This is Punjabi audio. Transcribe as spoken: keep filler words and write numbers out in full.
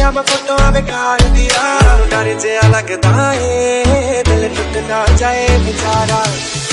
खिचिया मैं फोटो बेकार दिया डर जे लगदा है दिल टूट ना जाए बेचारा।